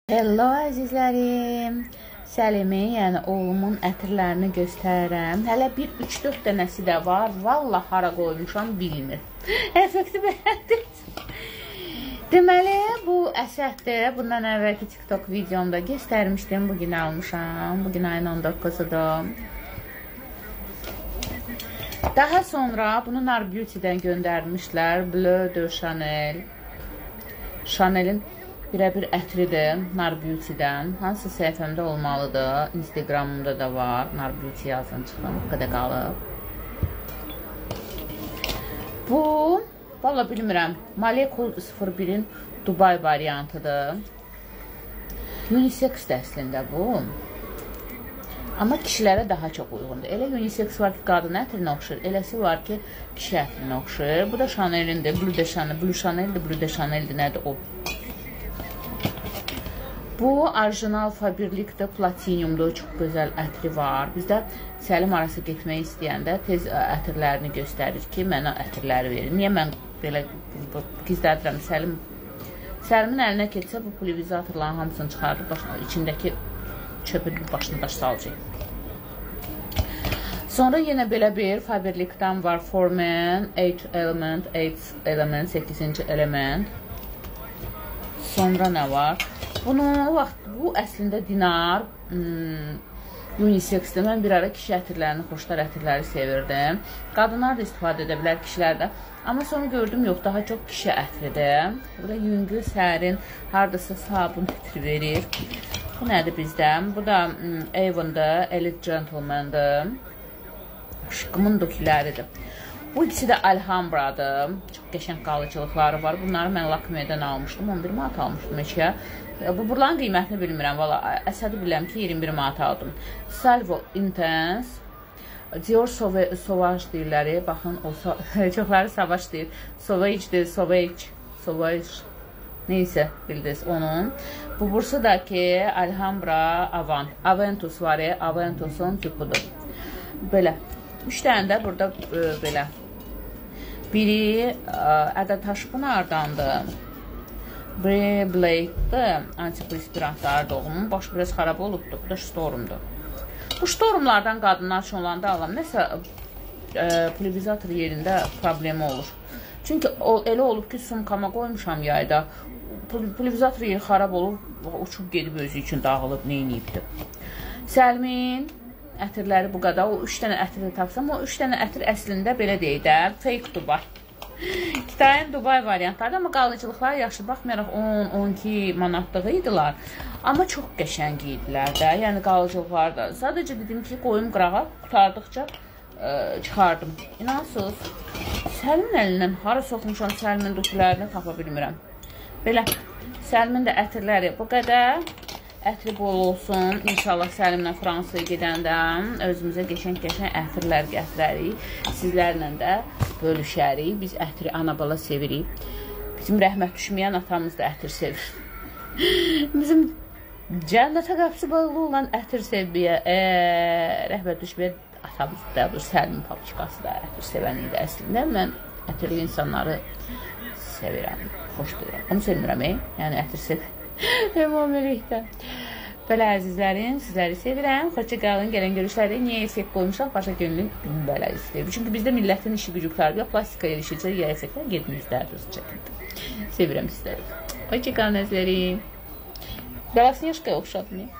Hello əzizlərim, Səlimin, yəni oğlumun ətirlərini göstərirəm. Hələ bir 3-4 dənəsi də var, vallah hara qoymuşam bilmir. Effekti beğendim. Deməli, bu əsərdir. Bundan əvvəlki TikTok videomda göstərmişdim, bugün almışam. Bugün ayın 19-udur. Daha sonra bunu Nar Beauty-dən göndərmişlər. Bleu de Chanel. Chanel'in birə-bir ətridir Nar Beauty-dən. Hansı səhifəmdə olmalıdır. Instagramımda da var. Nar Beauty yazın çıxdım. Bu qədər qalıb. Bu, valla bilmirəm. Molecule 01-in Dubai variantıdır. Unisex əslində bu. Amma kişilərə daha çox uyğundur. Elə unisex var ki, qadın ətrinə oxşur. Eləsi var ki, kişi ətrinə oxşur. Bu da Chanel'indir. Bleu de Chanel. Bleu Chanel'dir, Bleu de Chanel'dir. Nədir o? Bu orijinal Faberlikdə Platinumdur. Çox gözəl ətri var. Bizdə Səlim arası getmək istəyəndə tez ətirlərini göstərir ki, mənə ətirləri verir. Niyə mən belə gizlədirəm? Səlimin əlinə keçsə bu pulverizatorların hamısını çıxardır. İçindəki çöpü başına daş salacaq. Sonra yenə belə bir Faberlikdən var. Formen 8 element, 8-ci element. Sonra nə var? Bu əslində dinar unisexdir. Mən bir ara kişi ətirlərini, xoşlar ətirləri sevirdim. Qadınlar da istifadə edə bilər, kişilər də. Amma sonra gördüm, yox, daha çox kişi ətridir. Burada yüngül, sərin, haradasa sabun ətri verir. Bu nədir bizdən? Bu da Avon'da Elite Gentleman'dır. Şıqımın döküləridir. Bu ikisi də Alhambra'dır. Çox qəşəng qalıcılıqları var. Bunları mən Lakme'dən almışdım. 11 manat almışdım eşya. Bunların qiymətini bilmirəm. Valla əsədi biləm ki, 21 manat aldım. Salvo Intense. Dior Sauvage deyirləri. Baxın, çoxları Sauvage deyir. Sauvage'dir, Sauvage. Neysə, bildiniz onun. Bu bursu da ki, Alhambra Aventus var ya, Aventus'un tüpudur. Belə. 3 dənə də burada belə. Biri Ədətaşpınardandır. Biri Blade'dir. Antiperspirantları doğumun. Başı biraz xarab olubdur. Bu da Storm'dur. Bu Storm'lardan qadınlar üçün olanda alam. Nəsə pulverizator yerində problemi olur. Çünki elə olub ki, sumkama qoymuşam yayda. Pulverizator yeri xarab olub, uçub gedib özü üçün dağılıb, neyniyibdir. Səlimin ətirləri bu qədər. O 3 dənə ətiri tapsam, o 3 dənə ətir əslində belə deyək də, fake Dubai. Kitayın Dubai variantlardır, amma qalıcılıqları yaxşı. Baxmayaraq 10-12 manatlıq idilər. Amma çox qəşəng idilər də, yəni qalıcılıqları da. Sadəcə dedim ki, qoyum qırağa, qutardıqca çıxardım. İnansız, Səlimin əlindən hara soxmuşam, Səlimin dökülərini tapa bilmirəm. Belə, Səlimin də ətirləri bu qədər. Ətri bol olsun. İnşallah Səlimlə Fransaya gedəndə özümüzə qəşəng-qəşəng ətirlər gətirərik. Sizlərlə də bölüşərik. Biz ətri ana-bala sevirik. Bizim rəhmət düşməyən atamız da ətir sevir. Bizim cənnətə qapısı bağlı olan ətir sevməyə, rəhmət düşməyən atamız da, bu Səlimin papiçkası da ətir sevən idi əslində. Mən ətirli insanları sevirəm, xoş duyuram. Onu sevmirəm, yəni ətir sevirəm. Ümumilikdə. Belə əzizlərim, sizləri sevirəm. Xoşça qalın, gələn görüşlərdə niyə effekt qoymuşam? Başa gönlüm belə istəyir. Çünki bizdə millətin işi gücüklərdir. Ya plastika erişəcək, ya effektlər gedinizlərdir. Sevirəm sizləri. Xoşça qalın əzizlərim. Belasını yaşqaya oxşadım.